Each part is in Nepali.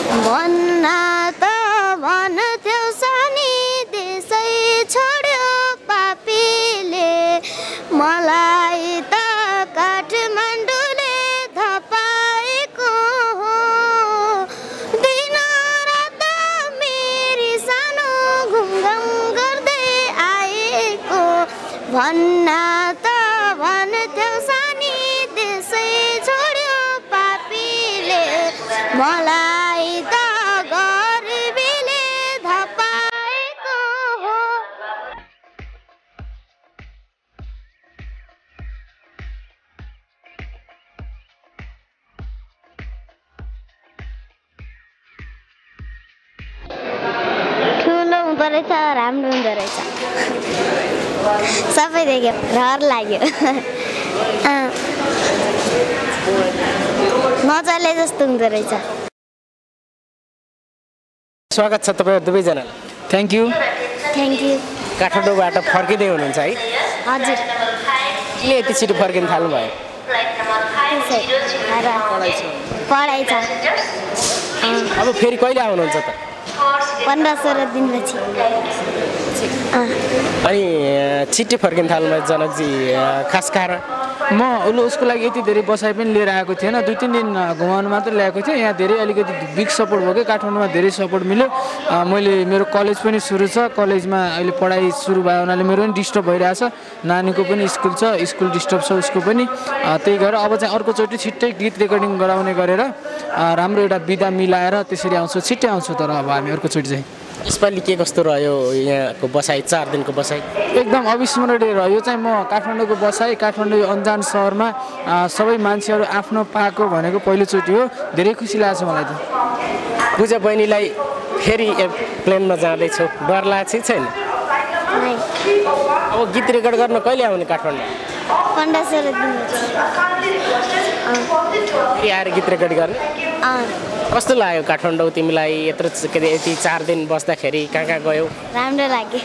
भन्ना त भन्थ्यौ सानी देशै छोड्यो पापीले मलाई त काठमाडौँले धपाएको हो दिन रात मेरी सानो घुमघाम गर्दै आएको भन्ना त भन्थ्यौ सानी देशै छोड्यो पापीले मलाई त गरिबीले धपाएको हो। ठुलो हुँदो रहेछ राम्रो हुँदो रहेछ सबै देख्यो रहर लाग्यो मजाले जस्तो हुँदो रहेछ। स्वागत छ तपाईहरु दुवैजनालाई। Thank you. काठमाडौँबाट फर्किँदै हुनुहुन्छ है? हजुर। किन यति छिटो फर्किन थाल्नु भयो? पढाइ छ। अब फेरि कहिले आउनुहुन्छ त? 15-16 दिनपछि। अनि छिट्टै फर्किन थाल्नु भयो जनकजी, खास कारण? म उसको लागि यति धेरै बसाइ पनि लिएर आएको थिएन, 2-3 दिन घुमाउनु मात्र ल्याएको थिएँ। यहाँ धेरै अलिकति बिग सपोर्ट भयो कि काठमाडौँमा धेरै सपोर्ट मिल्यो। मैले मेरो कलेज पनि सुरु छ, कलेजमा अहिले पढाइ सुरु भयो हुनाले मेरो पनि डिस्टर्ब भइरहेछ, नानीको पनि स्कुल छ, स्कुल डिस्टर्ब छ उसको पनि। त्यही भएर अब चाहिँ अर्कोचोटि छिट्टै गीत रेकर्डिङ गराउने गरेर राम्रो एउटा बिदा मिलाएर त्यसरी आउँछु, छिट्टै आउँछु। तर अब हामी अर्कोचोटि चाहिँ यसपालि के कस्तो रह्यो यहाँको बसाइ, 4 दिनको बसाइ? एकदम अविस्मरणीय रह्यो। यो चाहिँ म काठमाडौँको बसाइ, काठमाडौँ अन्जान सहरमा सबै मान्छेहरू आफ्नो पाएको भनेको पहिलोचोटि हो। धेरै खुसी लाग्छ मलाई त। पूजा बहिनीलाई फेरि प्लेनमा जाँदैछौ, डर लाग्छ छैन? अब गीत रेकर्ड गर्न कहिले आउने काठमाडौँ? 15-16 दिनपछि। आएर गीत रेकर्ड गर्ने? कस्तो लाग्यो काठमाडौँ तिमीलाई? यति 4 दिन बस्दाखेरि कहाँ गयौ? राम्रो लाग्यो।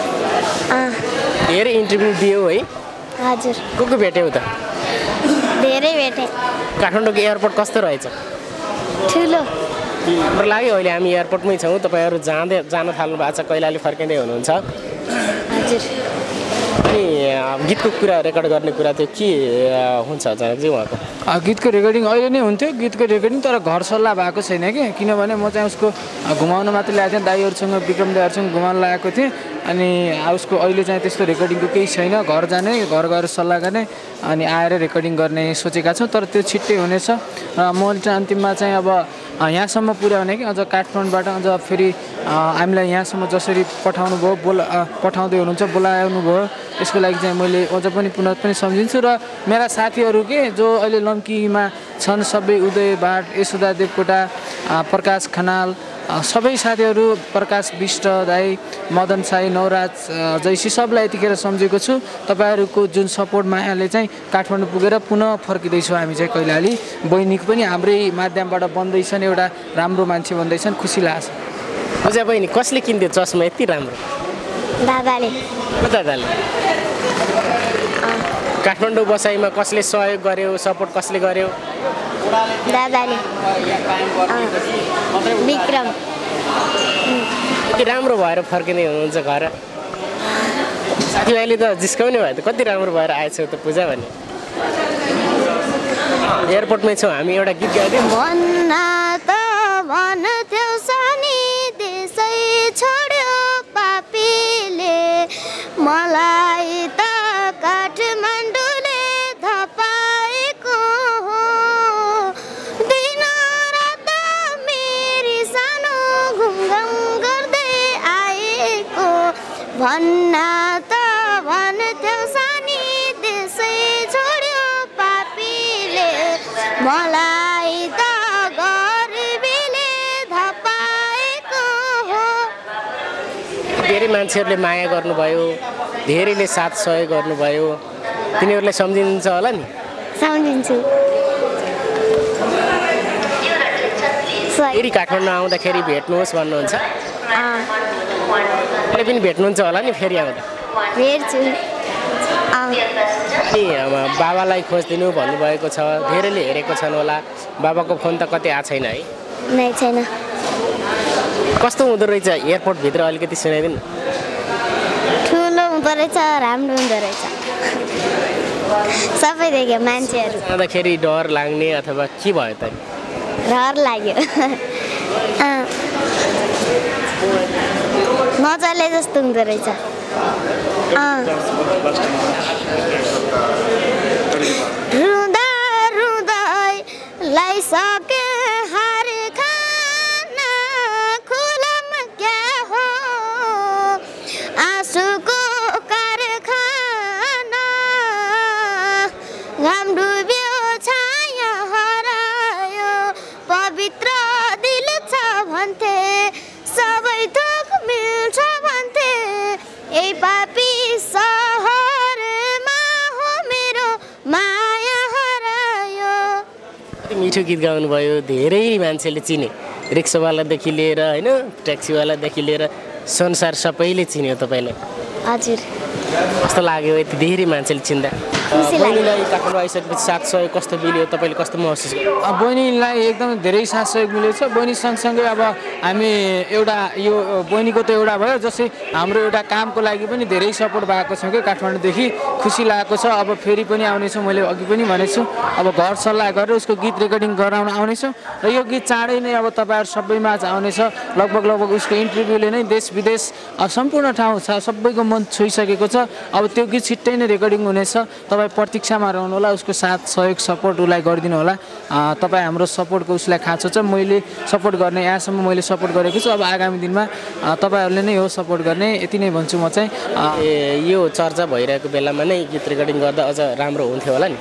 धेरै इन्टरभ्यू दियौ है? हजुर। को भेट्यौ त? धेरै भेटे। काठमाडौँको एयरपोर्ट कस्तो रहेछ? ठुलो। हाम्रो लाग्यो अहिले हामी एयरपोर्टमै छौँ, तपाईँहरू जान थाल्नु भएको छ, कैलाली फर्किँदै हुनुहुन्छ। हजुर। अनि गीतको कुरा रेकर्ड गर्ने कुरा थियो, के हुन्छ जनकजी उहाँको? गीतको रेकर्डिङ अहिले नै हुन्थ्यो, गीतको रेकर्डिङ, तर घर सल्लाह भएको छैन कि, किनभने म चाहिँ उसको घुमाउन मात्र ल्याएको थिएँ, दाइहरूसँग विक्रम दाइहरूसँग घुमाउन लगाएको थिएँ। अनि उसको अहिले चाहिँ त्यस्तो रेकर्डिङको केही छैन, घर जाने, घर गएर सल्लाह गर्ने अनि आएर रेकर्डिङ गर्ने सोचेका छौँ। तर त्यो छिट्टै हुनेछ र म चाहिँ अन्तिममा चाहिँ अब यहाँसम्म पुर्याउने कि अझ काठमाडौँबाट अझ फेरि हामीलाई यहाँसम्म जसरी पठाउनु भयो, पठाउँदै हुनुहुन्छ, बोलाउनु भयो, यसको लागि चाहिँ मैले अझ पनि पुनः पनि सम्झिन्छु। र मेरा साथीहरू के जो अहिले लम्कीमा छन्, सबै उदय भाट, यशोदा देवकोटा, प्रकाश खनाल, सबै साथीहरू, प्रकाश विष्ट दाई, मदन साई, नवराज जैसी सबलाई यतिखेर सम्झेको छु। तपाईँहरूको जुन सपोर्ट मायाले चाहिँ काठमाडौँ पुगेर पुनः फर्किँदैछौँ हामी चाहिँ कैलाली। बहिनीको पनि हाम्रै माध्यमबाट बन्दैछन्, एउटा राम्रो मान्छे बन्दैछन्, खुसी लाग्छ। पूजा बहिनी कसले किनिदियो चस्मा यति राम्रो? दादाले। दादाले? काठमाडौँ बसाइमा कसले सहयोग गर्यो, सपोर्ट कसले गर्यो? दादाले। विक्रम। यति राम्रो भएर फर्किँदै हुनुहुन्छ घर? साथीभाइले त जिस्काउने भयो त, कति राम्रो भएर आएछौ त पूजा भने? एयरपोर्टमै छौँ हामी, एउटा गीत गाइदिउँ। भन्ना त भन्थ्यौ सानी देशै छोड्यो पापीले मलाई त काठमाडौँले धपाएको हो दिन रात मेरी सानो घुमघाम गर्दै आएको भन्ना त भन्थ्यौ सानी देशै छोड्यो पापीले मलाई त गरिबीले धपाएको हो। धेरै मान्छेहरूले माया गर्नुभयो, धेरैले साथ सहयोग गर्नुभयो, तिनीहरूलाई सम्झिन्छ होला नि? सम्झिन्छु। फेरि काठमाडौँ आउँदाखेरि भेट्नुहोस् भन्नुहुन्छ? अहिले पनि भेट्नुहुन्छ होला नि फेरि आउँदा? भेट्छु। अनि बाबालाई खोजिदिनु भन्नुभएको छ, धेरैले हेरेको छन् होला, बाबाको फोन त कतै आएको छैन है? नै छैन। कस्तो हुँदो रहेछ एयरपोर्टभित्र अलिकति सुनाइदिनु ठुलो हुँदो रहेछ राम्रो हुँदो रहेछ सबै देख्यो मान्छेहरू जाँदाखेरि डर लाग्ने अथवा के भयो त डर लाग्यो मजाले जस्तो हुँदो रहेछ रुँदा रुँदै लाइसके हार खाना खुलामा क्या हो आँसुको कारखाना घाम डुब्यो छाया हरायो पवित्र दिल छ भन्थे सबै थोक मिल्छ भन्थे यही पापी सहरमा हो मेरो माया हरायो मिठो गीत गाउनुभयो धेरै मान्छेले चिने रिक्सावालादेखि लिएर होइन ट्याक्सीवालादेखि लिएर संसार सबैले चिन्यो तपाईँलाई हजुर कस्तो लाग्यो यति धेरै मान्छेले चिन्दा बहिनीलाई काठमाडौँ आइसकेपछि साथ सहयोग कस्तो मिल्यो तपाईँले कस्तो महसुस गर्नु बहिनीलाई एकदम धेरै साथ सहयोग मिलेको छ बहिनी सँगसँगै अब हामी एउटा यो बहिनीको त एउटा भयो जस्तै हाम्रो एउटा कामको लागि पनि धेरै सपोर्ट भएको छ कि काठमाडौँदेखि खुसी लागेको छ अब फेरि पनि आउनेछु मैले अघि पनि भनेको छु अब घर सल्लाह गरेर उसको गीत रेकर्डिङ गराउन आउनेछु र यो गीत चाँडै नै अब तपाईँहरू सबैमा आउनेछ लगभग उसको इन्टरभ्यूले नै देश विदेश सम्पूर्ण ठाउँ सबैको मन छोइसकेको छ अब त्यो गीत छिट्टै नै रेकर्डिङ हुनेछ तपाईँ प्रतीक्षामा रहनु होला उसको साथ सहयोग सपोर्ट उसलाई गरिदिनु होला तपाईँ हाम्रो सपोर्टको उसलाई खाँचो छ मैले सपोर्ट गर्ने यहाँसम्म मैले सपोर्ट गरेको छु अब आगामी दिनमा तपाईँहरूले नै हो सपोर्ट गर्ने यति नै भन्छु म चाहिँ यो चर्चा भइरहेको बेलामा नै गीत रेकर्डिङ गर्दा अझ राम्रो हुन्थ्यो होला नि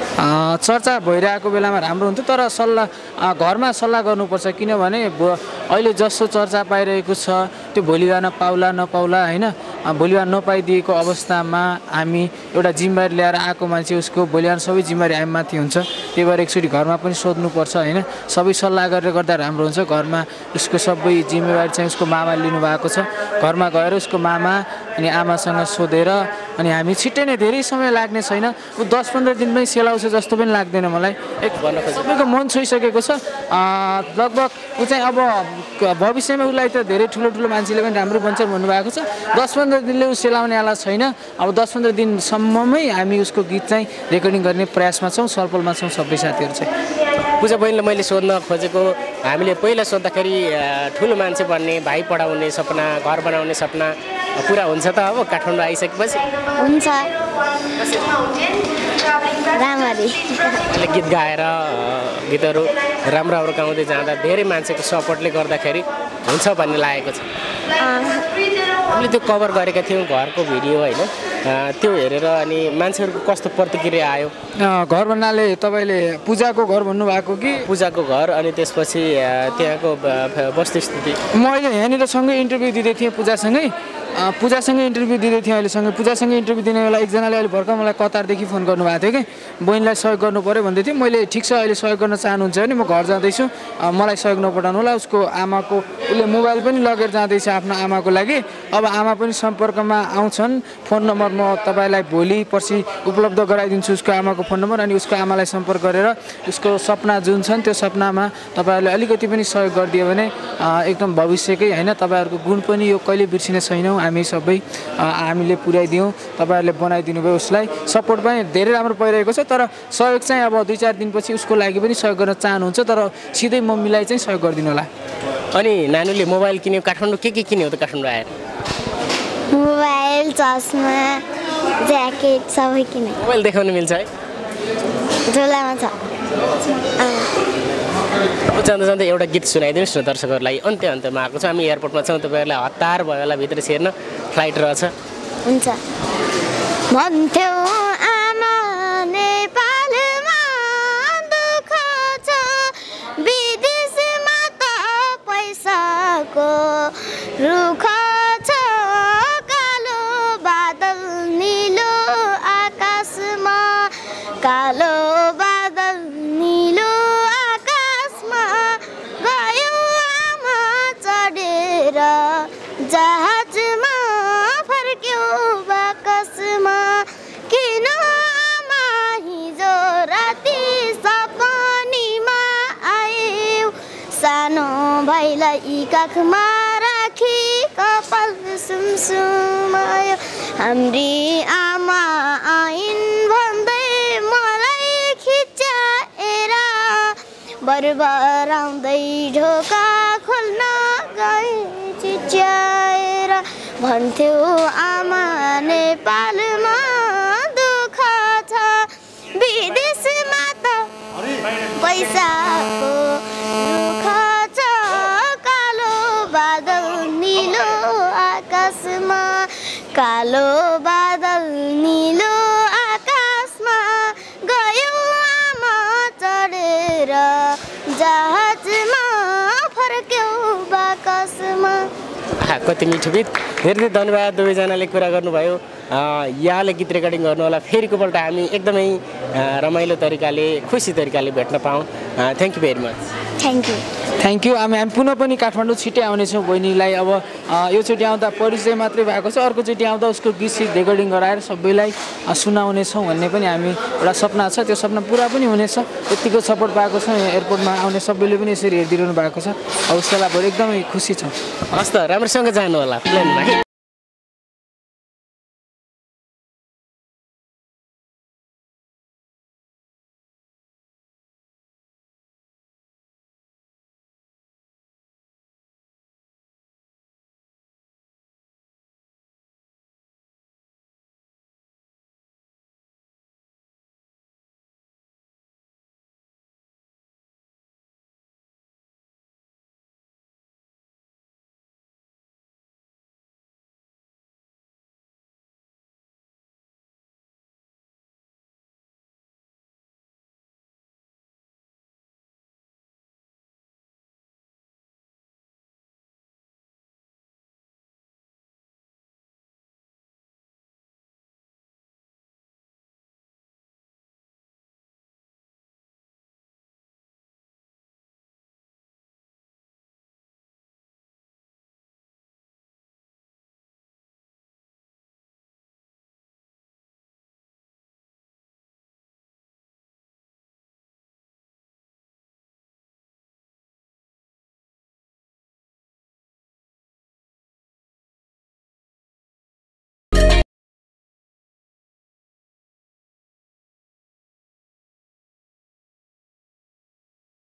चर्चा भइरहेको बेलामा राम्रो हुन्थ्यो तर सल्लाह घरमा सल्लाह गर्नुपर्छ किनभने अहिले जस्तो चर्चा पाइरहेको छ त्यो भोलि बिहान पाउला नपाउला होइन भोलि बिहान नपाइदिएको अवस्थामा हामी एउटा जिम्मेवारी ल्याएर आएको मान्छे उसको भोलि बिहान सबै जिम्मेवारी हामी माथि हुन्छ त्यही भएर एकचोटि घरमा पनि सोध्नुपर्छ होइन सबै सल्लाह गरेर गर्दा राम्रो हुन्छ घरमा उसको सबै जिम्मेवारी चाहिँ उसको मामाले लिनुभएको छ घरमा गएर उसको मामा अनि आमासँग सोधेर अनि हामी छिट्टै नै धेरै समय लाग्ने छैन ऊ 10-15 दिनमै सेलाउँछ जस्तो पनि लाग्दैन मलाई सबैको मन छोइसकेको छ लगभग ऊ चाहिँ अब भविष्यमा उसलाई त धेरै ठुलो मान्छेले पनि राम्रो भन्छ भन्नुभएको छ 10-15 दिनले ऊ सेलाउनेवाला छैन अब 10-15 दिनसम्ममै हामी उसको गीत चाहिँ रेकर्डिङ गर्ने प्रयासमा छौँ छलफलमा छौँ सबै साथीहरू चाहिँ पूजा बहिनीलाई मैले सोध्न खोजेको हामीले पहिला सोद्धाखेरि ठुलो मान्छे बन्ने भाइ पढाउने सपना घर बनाउने सपना पुरा हुन्छ त अब काठमाडौँ आइसकेपछि हुन्छ राम्ररी गीत गाएर गीतहरू राम्रो गाउँदै जाँदा धेरै मान्छेको सपोर्टले गर्दाखेरि हुन्छ भन्ने लागेको छ हामीले त्यो कभर गरेका थियौँ घरको भिडियो होइन त्यो हेरेर अनि मान्छेहरूको कस्तो प्रतिक्रिया आयो घर भन्नाले तपाईँले पूजाको घर भन्नुभएको कि पूजाको घर अनि त्यसपछि त्यहाँको वस्तुस्थिति म अहिले यहाँनिर सँगै इन्टरभ्यू दिँदै थिएँ पूजासँगै इन्टरभ्यू दिँदै थिएँ अहिलेसँगै पूजासँगै इन्टरभ्यू दिने बेला एकजनाले अहिले भर्खर मलाई कतारदेखि फोन गर्नुभएको थियो कि बहिनीलाई सहयोग गर्नु पऱ्यो भन्दै थियो मैले ठिक छ अहिले सहयोग गर्न चाहनुहुन्छ भने म घर जाँदैछु मलाई सहयोग नपठाउनु होला उसको आमाको उसले मोबाइल पनि लगेर जाँदैछ आफ्नो आमाको लागि अब आमा पनि सम्पर्कमा आउँछन् फोन नम्बर म तपाईँलाई भोलि पर्सि उपलब्ध गराइदिन्छु उसको आमाको फोन नम्बर अनि उसको आमालाई सम्पर्क गरेर उसको सपना जुन छन् त्यो सपनामा तपाईँहरूले अलिकति पनि सहयोग गरिदियो भने एकदम भविष्यकै होइन तपाईँहरूको गुण पनि यो कहिले बिर्सिने छैनौँ हामी सबै हामीले पुर्याइदियौँ तपाईँहरूले बनाइदिनु भयो उसलाई सपोर्ट पनि धेरै राम्रो पाइरहेको छ तर सहयोग चाहिँ अब 2-4 दिनपछि उसको लागि पनि सहयोग गर्न चाहनुहुन्छ तर सिधै मम्मीलाई चाहिँ सहयोग गरिदिनु होला अनि नानीले मोबाइल किन्यो काठमाडौँ के किन्यो त काठमाडौँ आएर मोबाइल चस्मा ज्याकेट सबै किने मोबाइल देखाउन मिल्छ है झोलामा छ जाँदा जाँदा एउटा गीत सुनाइदिनुहोस् न दर्शकहरूलाई अन्त्यमा आएको छ हामी एयरपोर्टमा छौँ तपाईँहरूलाई हतार भयो होला भित्र छिर्न फ्लाइट रहेछ हुन्छ भन्थ्यौ आमा नेपालमा दुःख छ विदेशमा त पैसाको रुख छ कालो बादल निलो आकाशमा कालो बादल निलो जहाजमा फर्क्यो बाकसमा किन भाइलाई काखमा राखी कपाल सुमसुमायो हाम्री आमा आइन् भन्दै मलाई खिचाएर बरबराउँदै ढोका खोल्न गए चिच्याएर भन्थ्यो आमा नेपालमा दुःख छ विदेशमा त पैसाको दुःख छ कालो बादल निलो आकाशमा कालो बादल निलो आकाशमा गयो आमा चढेर जहाजमा फर्क्यौ बाकसमा। कति मिठो गीत। धेरै धेरै धन्यवाद दुवैजनाले कुरा गर्नुभयो। यहाँले गीत रेकर्डिङ गर्नु होला। फेरिको पल्ट हामी एकदमै रमाइलो तरिकाले खुसी तरिकाले भेट्न पाऊँ। Thank you very much. Thank you. हामी पुनः पनि काठमाडौँ छिट्टै आउनेछौँ। बहिनीलाई अब योचोटि आउँदा परिचय मात्रै भएको छ, अर्कोचोटि आउँदा उसको गीत सिट रेकर्डिङ गराएर सबैलाई सुनाउनेछौँ भन्ने पनि हामी एउटा सपना छ। त्यो सपना पुरा पनि हुनेछ। यतिको सपोर्ट पाएको छ। यहाँ एयरपोर्टमा आउने सबैले पनि यसरी हेरिदिनु भएको छ। उसको लागि एकदमै खुसी छ। हस् त, राम्रोसँग जानु होला प्लेनमा।